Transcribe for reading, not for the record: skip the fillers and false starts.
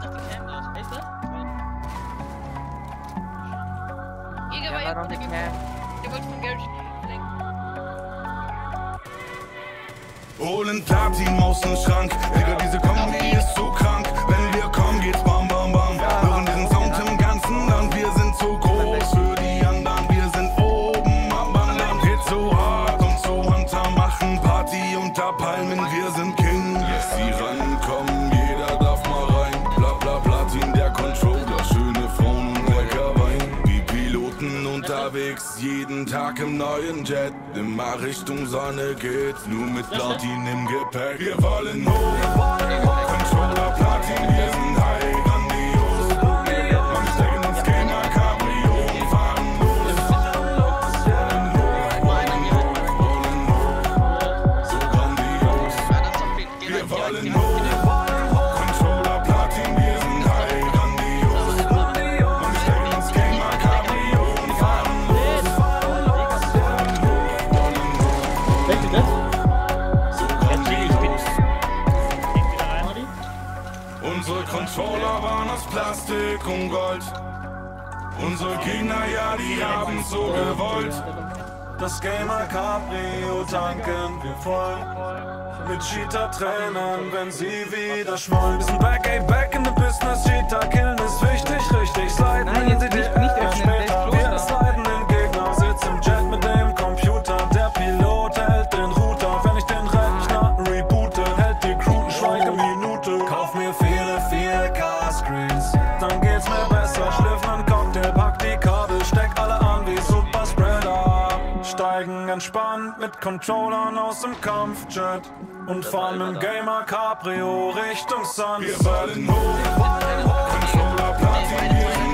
Echt das? Jäger war Ja, noch eine Cam. der wollte von Geld Holen Platin aus dem Schrank. Digga, diese Kombi ist so krank. Wenn wir kommen, geht's bam bam bam. Hören diesen Sound im ganzen Land. Wir sind so groß für die anderen. Wir sind oben am Wandern. Geht so hart und so runter. Machen Party unter Palmen. Wir sind King. Lass sie rankommen. Jeder darf mal rein. Bla bla Platin, der Controller. Schöne Frauen und lecker Wein. Die Piloten unterwegs. Jeden Tag im neuen Jet. Immer Richtung Sonne geht's. Nur mit Platin im Gepäck. Wir wollen hoch. Controller Platin, wir sind high, grandios. Und stecken ins Gamer Cabrio und fahren los. Wollen hoch, so grandios. Wir wollen hoch. Controller Platin, wir sind high, grandios. Und stecken ins Gamer Cabrio und fahren los. Welche das? So Unsere Controller waren aus Plastik und Gold. Unsere Gegner, ja, die haben's so gewollt. Das Gamer Cabrio tanken wir voll. Mit Cheater-Tränen, wenn sie wieder schmollen. Wir sind back, ey, back in the business. Cheater killen ist wichtig, richtig. Sliden Nein, in jetzt die nicht DR öffnen, später. der ist Wir sliden den Gegner, sitzt im Jet mit dem Computer. Der Pilot hält den Router. Wenn ich den Rechner reboote, hält die Crew Schweige Minute. Kauf mir viele 4K-Screens, dann geht's mir besser. Schliff nen Cocktail, pack die Kabel, steck alle an wie Superspreader. Steigen entspannt mit Controllern aus dem Kampfjet und fahren mit dem Gamer Cabrio Richtung Sunset. Wir wollen hoch. Controller Platin, wir sind